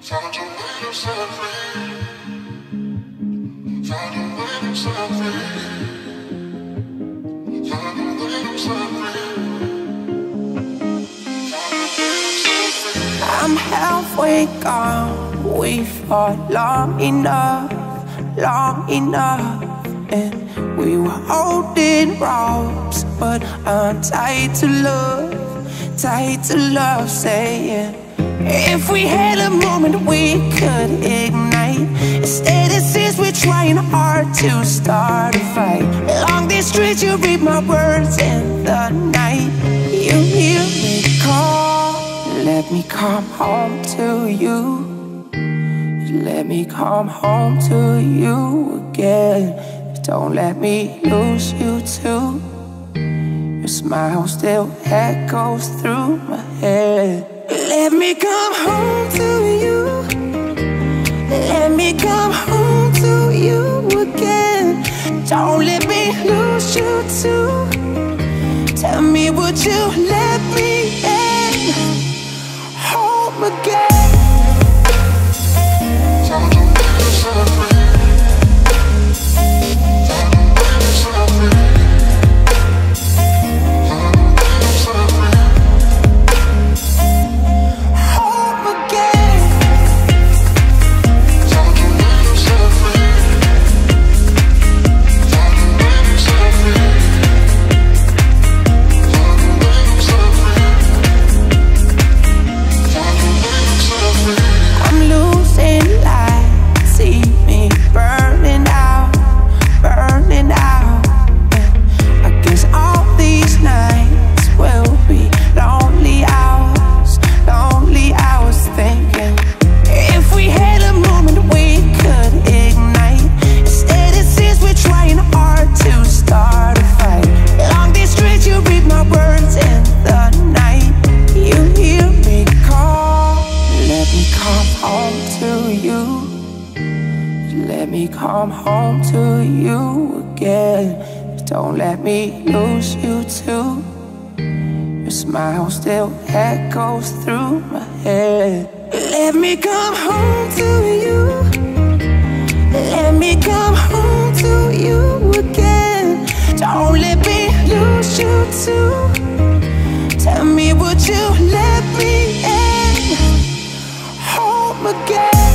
Found a way to set free. Found a way to set free. Found a way to set free. I'm halfway gone. We fought long enough, and we were holding ropes, but I'm tied to love, saying if we had a moment we could ignite. Instead it seems we're trying hard to start a fight. Along this street you read my words in the night. You hear me call, let me come home to you. Let me come home to you again. Don't let me lose you too. Your smile still echoes through my head. Let me come home to you. Let me come home to you again. Don't let me lose you too. Tell me, would you let me in home again? Found a way to set free. Found a way to set free. Found a way to set free. Home again. Found a way to set free. Found a way to set free. Found a way to set free. Found a way to set free. I'm losing light, see me burning out. I guess all these nights will be lonely hours thinking if we had a moment we could ignite. Instead it seems we're trying hard to start a fight. Along this street you read my words in the night. You hear me call, let me come home to you. Let me come home to you again. Don't let me lose you too. Your smile still echoes through my head. Let me come home to you. Let me come home to you again. Don't let me lose you too. Tell me, would you let me in home again?